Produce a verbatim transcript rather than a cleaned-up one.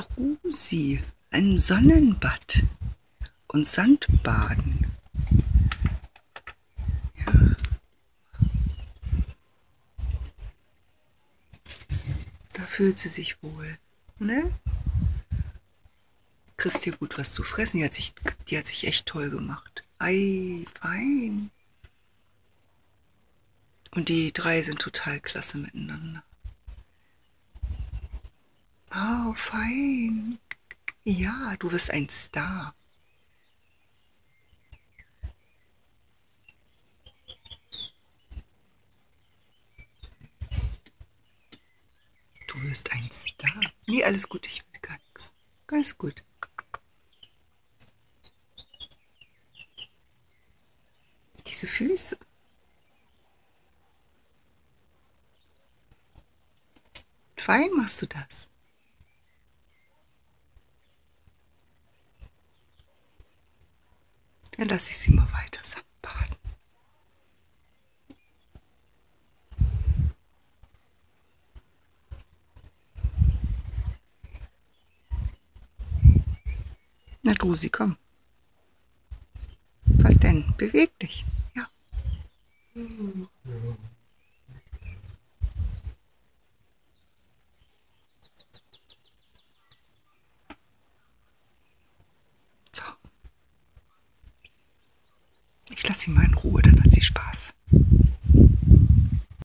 Jacuzzi, ein Sonnenbad und Sandbaden. Ja. Da fühlt sie sich wohl, ne? Kriegst dir gut was zu fressen. Die hat sich, die hat sich echt toll gemacht. Ei, fein. Und die drei sind total klasse miteinander. Oh, fein. Ja, du wirst ein Star. Du wirst ein Star. Nee, alles gut, ich will gar nichts. Ganz gut. Diese Füße. Fein machst du das. Dann lasse ich sie mal weiter Sandbaden. Na Drusi, komm. Was denn? Beweg dich. Ja. So. Ich lasse sie mal in Ruhe, dann hat sie Spaß.